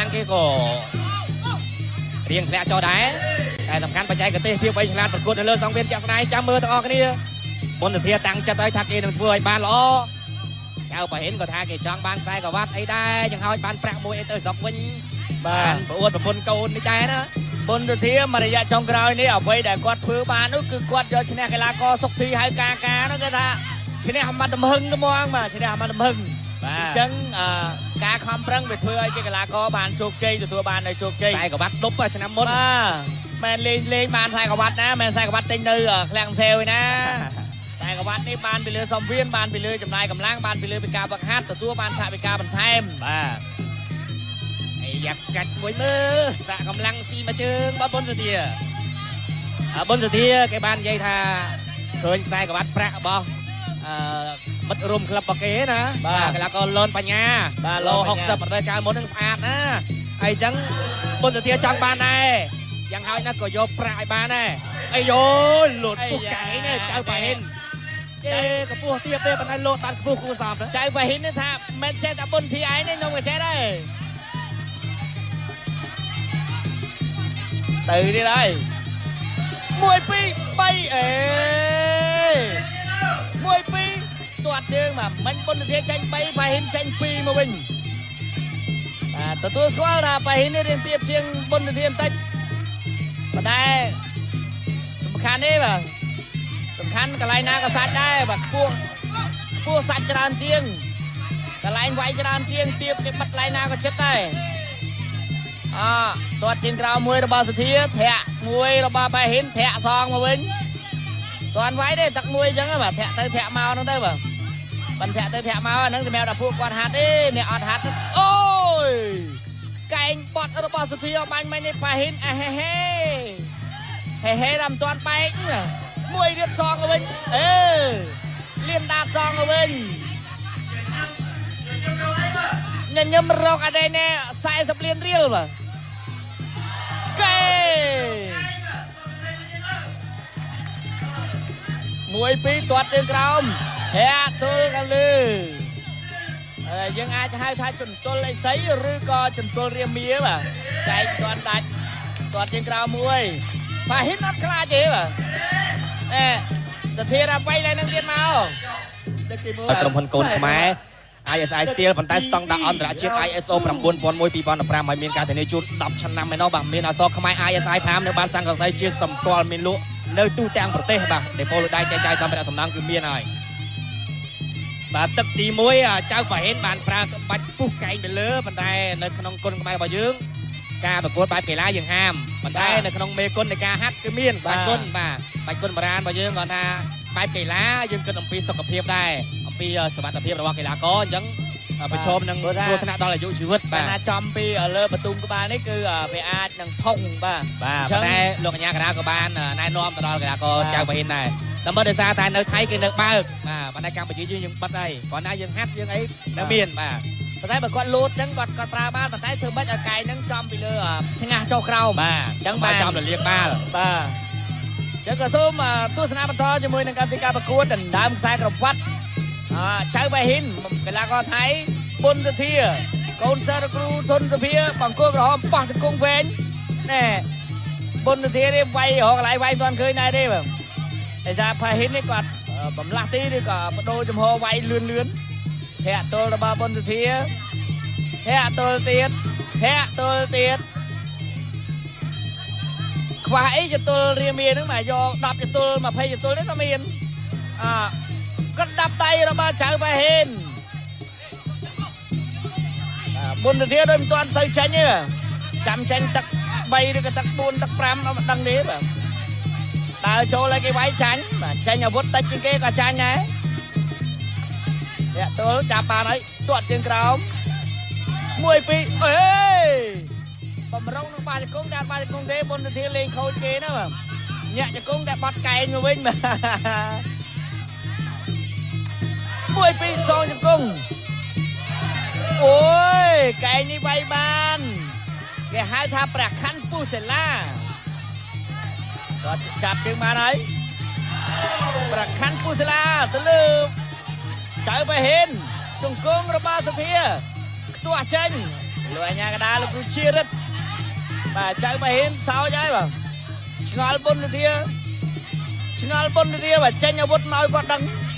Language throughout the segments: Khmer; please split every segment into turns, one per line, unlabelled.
ลังเกโกเรียงแผลจอได้แต่สำคัญปัจจัยกระเตะเพียงไปฉลาดประกวดในเรือสองเวียนจากสไนจำมือตะออกนี่บนเทียตังจะต่อยทักเกนึงช่วยบานล้อเจ้าไปเห็นก็ทาเกจองบานไซกับวัดไอ้ได้ยังเอาบานแปะมวยเตอร์สองวินบานประอวดประพลโกนในใจนะ
บนเทียมารยาจงกราวนี่เอาไปแต่กวาดพื้นบานนู้คือกวาดเจอชนะกีฬากอสุกทีให้กานั่นก็ท่าชนะมันดำหึงก็มองมาชนะมันดำหึงจังกาคำปรังไปเพื่อกีฬากอบานโชคใจตัวบานในโชคใจ
ไซกับวัดลบชนะมด
แมนเลนบานไซกับวัดนะแมนไซกับวัดเต็งเนื้อแข่งเซลนะไซกับวัดนี่บานไปเรือซอมเวียนบานไปเรือจำนายกำลังบานไปเรือเป็นกาบักฮัตตัวบานถ่ายเป็นกาบันไทม์
อยากกัดมวยมือสะกำลังซีมาเชิงบนสเตียบนสเตียแกบ้านยัยทาเคยใส่กับวัดพระบอมัดรุมคลับปะเก๋นะแล้วก็ลนปัญญาโลหกสิบรายการหมดทั้งสะอาดนะไอ้จังบนสเตียจังบ้านnàyยังหายนักก็โยปลายบ้านnàyไอ้โยหลุดปุ๊กไก่เนี่ยเจ้าไปเห็นเจ๊กับพวกเทียบเทียบปันไดโลตันกับพวกกูสอบนะ
ใจไปเห็นนี่ท่าแมนเชสเตอร์บนทีไอ้เนี่ยยงกับเชสได้ตื่นđi đây มวยปีไปมวยปีตัวเชิงมามันบนเทียนชันไปเห็นชันปีมาวิ่งตัวสควอลไปเห็นเรียนเทียบเชียงบนเทียนติดมาได้สำคัญนี่แบบสำคัญกับไรนากษัตริย์ได้แบบพวกสัตว์จรานเชียงกับไรไว้จรานเชียงเทียบกับบัดไรนาก็เช็ดได้ตัวจินกราวมวยระบาดเสียแทะมวยระบาดไปเห็นแทะซองมาวิ่งตัวไว้ได้ตักมวยจังแบบแทะเตยแทะเมานั่นได้แบบบันแทะเตยแทะเมานั่งจะแมวดับพวกกวาดหัดเนี่ยอดหัดโอ้ยไก่บอดระบาดเสียมันไม่ได้ไปเห็นเฮ้ดำตัวไปมวยเรียบซองมาวิ่งเลี้ยนดาบซองมาวิ่งเนี่ยยมรอกอะไรเนี่ยใส่สับเลียนเรียวป่ะเก้มวยปีตัวเตือนกรามแห่ตัวกันเลยยังอาจจะให้ทายจนตัวเลยใสหรือก็จนตัวเรียมเมียป่ะใจตอนตัดตัวเตือนกรามมวยพาหินนัดคลาเจ๊ป่ะสเตียร์ไปเลยนักเรียนเมาก
รมพลโกนขมายISI Steel ผลใต้สตองดักอันตรายเชียร์ ISO ประมวลปอนมวยปีปอนปรามมีการแต่ในจุดดับชนะไม่นอกบางมีนาซอกขมาย ISI พามในบ้านสังกัดไซเชียร์สำกอลมินลุในตู้แตงประเทศบางเดโปลได้ใจสำหรับสำนักคือเมียนายบาตึกตีมวยเจ้าฝ่ายเห็นบานปลาบัดผู้ไก่ไปเลือบันไดในขนมกลขมายบ่ยืงกาประกวดใบเกล้าอย่างห้ามบันไดในขนมเมกลในกาฮัดคือเมียนบัดก้นโบราณบ่ยืงก่อนนะใบเกล้ายืงกระดมปีสกปรกได้ปีสวัสดิภาพระหว่างกีฬาก็ยังไปชมนังโฆษณาดอลลาร์ยุชีวิต
บ้าจอมปีเลือประตูกบาลนี่คือไปอาดนังพงบ้า
ได้ลงกันยากระดากบาลนายน้อมตลอดกีฬาก็เจ้าไปเห็นได้แต่เมื่อเดือนซาตานในไทยกินเนื้อปลาบรรยากาศไปยืนยังปัดได้ก่อนหน้ายังฮัทยังไอ้นักเมียน
แต่ไทยแบบก่อนลูดจังก่อนปลาบ้านแต่ไทยเธอบัดไก่นังจอมไปเลยทั้งงาเจ้าคราว
จังมาจอมหรือเรียกบ้า
เจ้ากระซุ่มตู้สนามบอลทอจะมวยในการตีการประกวดดันดามสายกระวัดใช้ใบหินเวลาก็ไทยบนเทียโกนซาตะกรูทนสเพียบังโก้กระหอบปักสกุงเวนแน่บนเทียได้ใบหอกหลายใบตอนเคยนายได้แบบแต่จะใบหินนี่ก่อนบำลาตีนี่ก่อนโดยจมหัวใบเลื่อนแทะตัวระบาบนเทียแทะตัวเตียดควายจะตัวเรียเมียนึกหมายยอดับจะตัวมาเพย์จะตัวนี้ก็เมียนก็ดับไตระบาดฉางไปเห็นบนเทียโดยตัวใส่เชนเนี่ยจำเชนตักใบหรือก็ตักปูนตักปรามดังนี้แบบตาโชว์อะไรcái váy trắngเชนอย่าวุ้นตักจริงๆก็ใช่ไงเนี่ยตัวจับปลาไหนตัวจริงกราวมวยปีบำรุงปลาจะกุ้งการปลาจะกุ้งเทบนเทียเลงเขาเกนะแบบเนี่ยจะกุ้งแต่ปัดไก่มาวิ่งมามวยปีซองจะกุ้งโอ้ยไก่นี่ใบบานแกหายทาประคันปูเซล่าก็จับจึงมาไหนประคันปูเซล่าตะลืบเจอไปเห็นจงกุ้งระบาดเสียตัวเชนលុយញ៉ាកដាលោកគ្រូជារិទ្ធបាទចៅបេហ៊ីនសោចហើយបាទឆ្ងល់បុណ្យធាបាទចេញអាវុធមកឲ្យគាត់ដឹង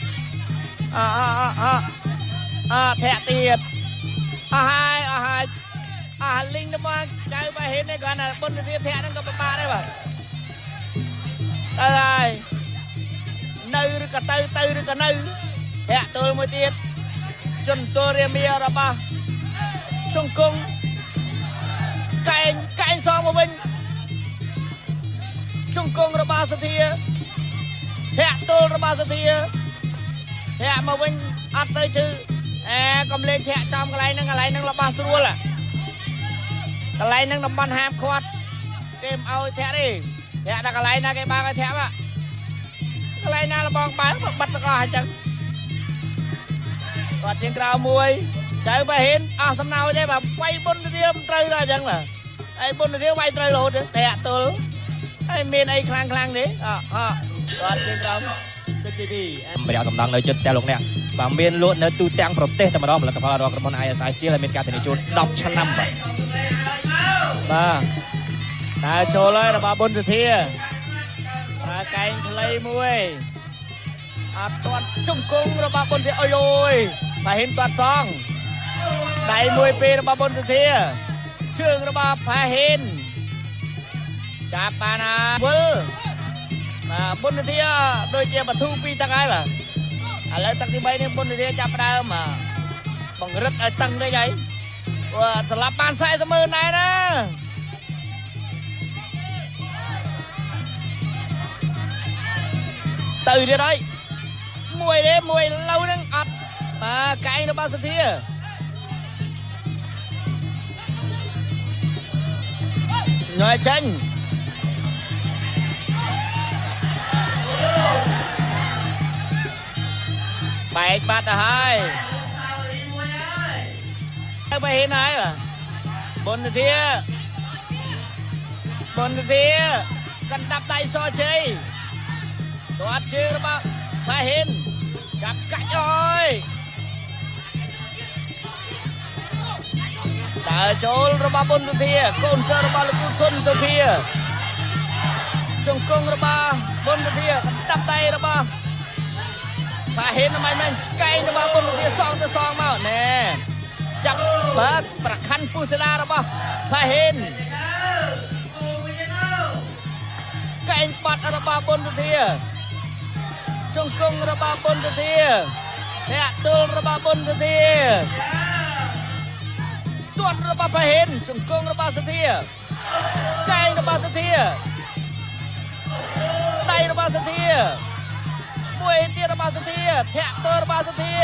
ធាក់ទៀតអស់ហើយលីងទៅមកចៅបេហ៊ីននេះគាត់ណាបុណ្យធាធាក់ហ្នឹងក៏ពិបាកដែរបាទទៅហើយនៅឬក៏ទៅឬក៏នៅធាក់ទល់មួយទៀតជនទល់រាមារបស់ជង្គង់កែងសងមកវិញជង្គង់របស់សធាធាក់ទល់របស់សធាធាក់មកវិញអត់ទៅជឺកំលេងធាក់ចំកន្លែងហ្នឹងរបស់ស្រួលកន្លែងហ្នឹងតំបន់ហាមឃាត់គេមិនឲ្យធាក់ទេធាក់ដល់កន្លែងណាគេបើកឲ្យធាក់កន្លែងណាលបងបើបិទទាំងអស់អញ្ចឹងគាត់ជាងក្រៅមួយចៅបេហ៊ីនអស់សំណោចទេបាទវាយបុណ្យធាត្រូវដល់អញ្ចឹងបាទហើយបុណ្យធាវាយត្រូវរហូតធាក់ទល់ហើយមានអីខ្លាំងទេគាត់ជាងក្រៅទឹកទី2
ម្រាមសំដងនៅជិតតែលោកអ្នកបាទមានលក់នៅទូទាំងប្រទេសតែម្ដងផលិតផលរបស់ក្រុមហ៊ុន ISI Steel ហើយមានការធានាជូន10ឆ្នាំបាទ
ដើរចូលហើយរបស់បុណ្យធាកែងខ្លីមួយអត់ទាត់ជង្គង់របស់បុណ្យធាអយបាទហ៊ីនទាត់សងដៃមួយពេលរបស់បុណ្យធាជើងរបស់ផាហ៊ីនចាប់បានណាវិលបាទបុណ្យធាដូចជាបធូពីទឹកហើយបាទឥឡូវទឹកទី3នេះបុណ្យធាចាប់ដើមបង្រឹតឲ្យតឹងនេះហើយសម្រាប់បាន40,000ដែរណាទៅទៀតហើយមួយឡូវហ្នឹងអត់បាទកែងរបស់សធាញ៉ៃចាញ់បែកបាត់ទៅហើយទៅហ៊ីនហើយបុណ្យធាកណ្ដាប់ដៃសជ័យទាត់ជើងរបស់ផាហ៊ីនចាប់កាច់អើយដើរចូលរបស់បុណ្យធាកូនចៅរបស់លោកគ្រូធុនសុភាជង្គង់របស់បុណ្យធាកណ្ដាប់ដៃរបស់ផាហ៊ីនមិនកែងរបស់បុណ្យធាសងទៅសងមកណែចាប់បើកប្រខ័ណ្ឌពុសិលារបស់ផាហ៊ីនកែងបាត់របស់បុណ្យធាជង្គង់របស់បុណ្យធាធាក់ទល់របស់បុណ្យធាទាត់របស់ផាហ៊ីនជង្គង់របស់សធាកែងរបស់សធាដៃរបស់សធាមួយទៀតរបស់សធាធាក់ទល់របស់សធា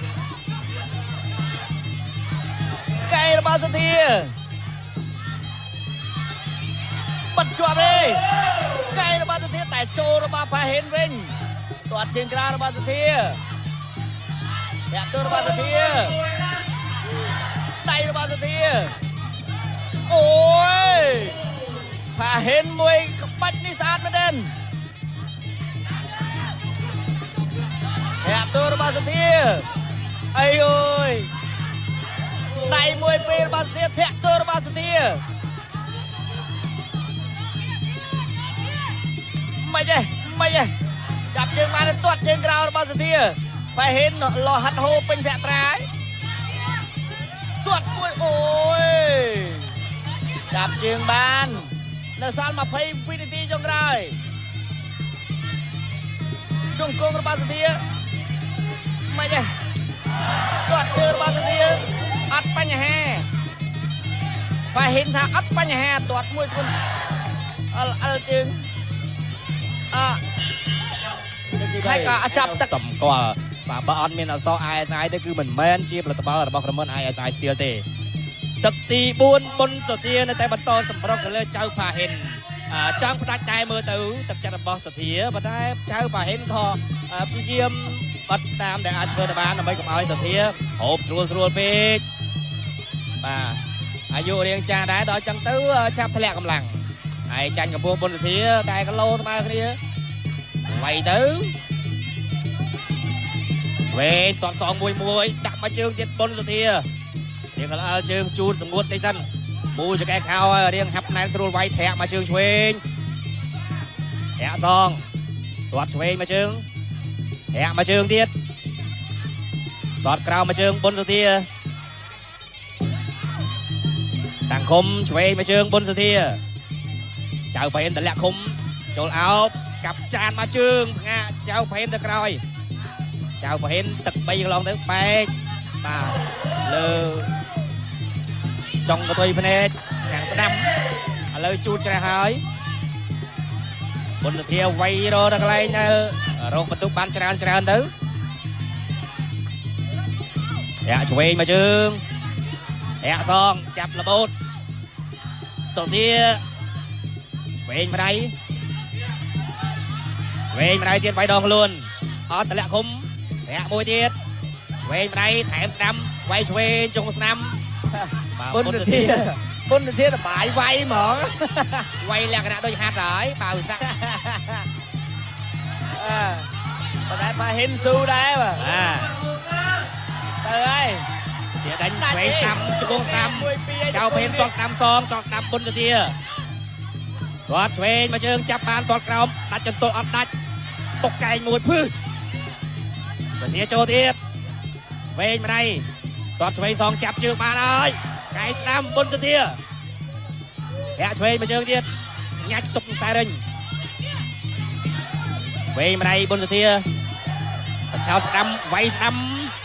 កែងរបស់សធាបាត់ជាប់ទេកែងរបស់សធាតែចូលរបស់ផាហ៊ីនវិញទាត់ជើងក្រៅរបស់សធាធាក់ទល់របស់សធាដៃរបស់សធាអូយផាហ៊ីនមួយក្បាច់នេះស្អាតមែនទេធាក់ទល់របស់សធាអីអើយដៃមួយពេលរបស់សធាធាក់ទល់របស់សធាមិនទេចាប់ជើងបានទាត់ជើងក្រៅរបស់សធាផាហ៊ីនលោហាត់ហូពេញភក្ត្រាទាត់មួយអូយចាប់ជើងបាននៅសល់20វិនាទីចុងក្រោយជង្គង់របស់សធាមិនទេទាត់ជើងរបស់សធាអត់បញ្ហាផាហ៊ីនថាអត់បញ្ហាទាត់មួយគុណអលជើងហើយក៏ចាប់ទឹក
តម្កល់បាទបើអត់មានអក្សរ ISI ទេគឺមិនមែនជាផលិតផលរបស់ក្រុមហ៊ុន ISI Steel ទេទឹកទី4បុណ្យសុធានៅតែបន្តសម្រុកទៅលើចៅផាហ៊ីនចង់ផ្ដាច់តែមើលទៅទឹកចិត្តរបស់សុធាប៉ុន្តែចៅផាហ៊ីនក៏ព្យាយាមបត់តាមដែលអាចធ្វើទៅបានដើម្បីកុំឲ្យសុធាហូបស្រួលពេកបាទអាយុរៀងចាស់ដែរដល់ចឹងទៅឆាប់ធ្លាក់កម្លាំងហើយចាញ់កំពុងបុណ្យសុធាតែគីឡូស្មើគ្នាវាយទៅវេទាត់សងមួយដាក់មកជើងទៀតបុណ្យសុធារៀងកលជើងជូតសងួតតិចសិនមូចកែខោរៀងហាប់ណែនស្រួលវាយធាក់មកជើងឆ្វេងធាក់សងទាត់ឆ្វេងមកជើងធាក់មកជើងទៀតទាត់ក្រោមមកជើងបុនសុធាតាំងឃុំឆ្វេងមកជើងបុនសុធាចៅប្រហែលតម្លាក់ឃុំចូលអោបកាប់ចានមកជើងផ្ងាចៅប្រហែលទៅក្រោយចៅប្រហែលទឹក3កន្លងទៅបែកបាទលើចុងកតុយភ្នែកខាងស្ដាំឥឡូវជូតច្រេះហើយបុនសុធាវាយរដល់កន្លែងទៅរកបន្ទុកបានច្រើនទៅធាក់ឆ្វេងមកជើងធាក់សងចាប់របូតសុធាឆ្វេងម្ដាយទៀតវាយដងខ្លួនអត់តម្លាក់ឃុំធាក់មួយទៀតឆ្វេងម្ដាយថែមស្ដាំវាយឆ្វេងចុងស្ដាំបុនសុធាតបាយវាយហ្មងវាយលក្ខណៈដូចហាត់ហើយបើឧស្សាហ៍
បើតែបើហ៊ិនស៊ូដែរបាទទៅហើយ
ទៀតដាច់ឆ្វេងស្ដាំជង្គង់ស្ដាំចៅពេនតតស្ដាំសងតស្ដាំបុនសុធាគាត់ឆ្វេងមកជើងចាប់បានតក្រោមដាច់ចន្ទល់អត់ដាច់ទុកកែងមួយភឺសុធាចូលទៀតឆ្វេងម្ដាយតឆ្វេងសងចាប់ជើងបានហើយកែងស្ដាំបុនសុធាធាក់ឆ្វេងមកជើងទៀតញាច់ទុកខ្សែរិញឆ្វេងម្ដាយបុនសុធាបឆោតស្ដាំវាយស្ដាំ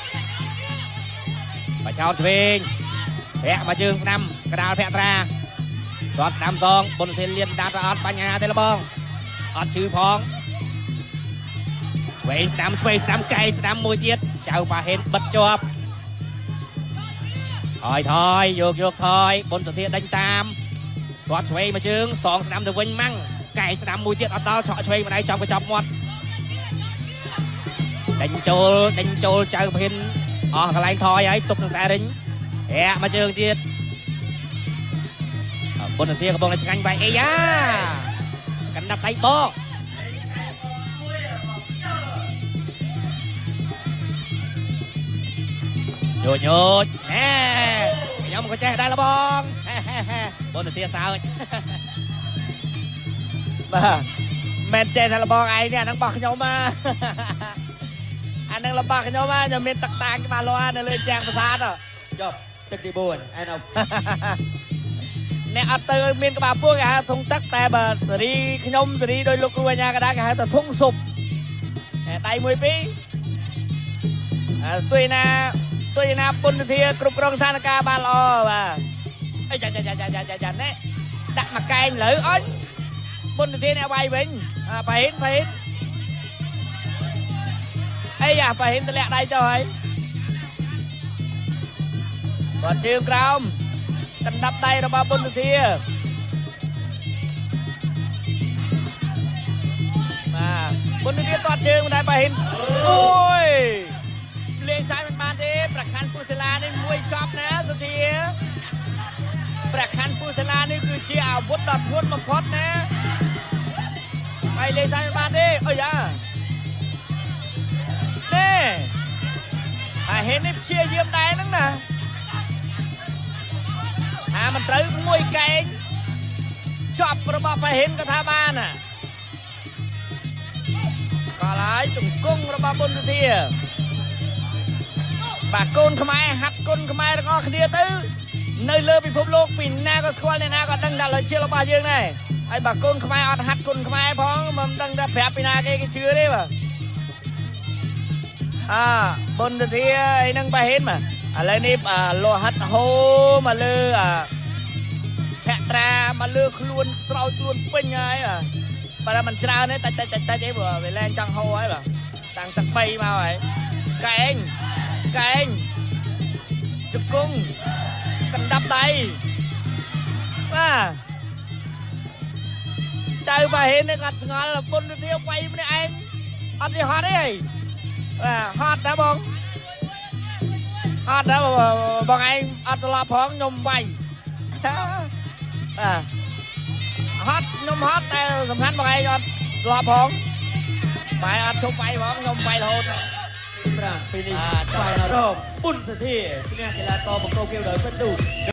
បឆោតឆ្វេងធាក់មកជើងស្ដាំកដាលភក្ត្រាគាត់ស្ដាំសងបុនសុធាលៀនដាត់អត់បញ្ហាទេលបងអត់ឈឺផងឆ្វេងស្ដាំកែងស្ដាំមួយទៀតចៅប៉ាហេនបិទជាប់ថយយកថយបុនសុធាដេញតាមគាត់ឆ្វេងមកជើងសងស្ដាំទៅវិញម៉ាំងកែងស្ដាំមួយទៀតអត់ដល់ឆក់ឆ្វេងម្ដាយចំកញ្ចប់មាត់ដេញចូលចៅប៉ាហេនអស់កន្លែងថយហើយទុកនឹងខ្សែរិញធាក់មកជើងទៀតបុនសុធាកំពុងតែឆ្ងាញ់វាយអីយ៉ាកណ្ដាប់ដៃបកញូចខ្ញុំក៏ចេះដែរលបងបុនសុធាសើច
បាទមិនចេះតែលបងឯងនេះអាហ្នឹងបោះខ្ញុំអាហ្នឹងរបស់ខ្ញុំខ្ញុំមានទឹកតាំងច្បាស់លាស់នៅលើជាងប្រាសាទ
ចប់ទឹកទី4ឯនោះ
អ្នកអត់ទៅមានក្បាលពោះគេហៅធុងទឹកតែបើសេរីខ្ញុំសេរីដោយលោកគ្រូអាញាកដាគេហៅថាធុងស៊ុបដៃមួយពីរទួយណាពុនធាគ្រប់គ្រងស្ថានភាពបានល្អបាទអីចានេះដាក់មកកែងលើអញពុនធាអ្នកវាយវិញបេនអីយ៉ាបេនទម្លាក់ដៃចុះហើយគាត់ជើងក្រោមដណ្ដាប់ដៃរបស់ពុនធាបាទពុនធាគាត់ជើងមិនដែរបេនអូយលេងសាយមិនបានទេប្រខាន់ពុសិលានេះមួយចប់ណាសុធាប្រខាន់ពុសិលានេះគឺជាអាវុធដ៏ធ្ងន់បំផុតណាហើយលេងសាយមិនបានទេអីយ៉ានេះអាហេននេះព្យាយាមដែរហ្នឹងណាថាមិនត្រូវមួយកែងចប់របស់បេហិនក៏ថាបានណាក៏ឡើយជង្គង់របស់បុនសុធាបាទកូនខ្មែរហាត់គុណខ្មែរទាំងអស់គ្នាទៅនៅលើពិភពលោកពីណាក៏ស្គាល់អ្នកណាក៏ដឹងថាលើជារបស់យើងដែរហើយបើកូនខ្មែរអត់ហាត់គុណខ្មែរផងមិនដឹងថាប្រាប់ពីណាគេជឿទេបាទបុនសុធាអីហ្នឹងបេហិនបាទឥឡូវនេះលោហិតហូមកលើភក្ត្រាមកលើខ្លួនស្រោចខ្លួនពេញហើយបាទតែមិនច្រើនទេតិចអីព្រោះវាលែងចង់ហូហើយបាទតាំងទឹក3មកហើយកែងជង្គង់កណ្ដាប់ដៃបាទចៅបេហិននេះគាត់ឆ្ងល់ពុនសុធាវាយម្នាក់ឯងអត់ទេហត់ទេបាទហត់ណាបងអត់ដែរបងឯងអត់ត្រឡប់ផងខ្ញុំវាយហត់ខ្ញុំហត់តែសំខាន់បងឯងអត់ត្រឡប់ផងបែរអត់ជប់វាយផងខ្ញុំវាយរហូត
5 finish final round 4 នាទីឈ្នះកីឡាករបង្គោលគីវដោយពិតទូ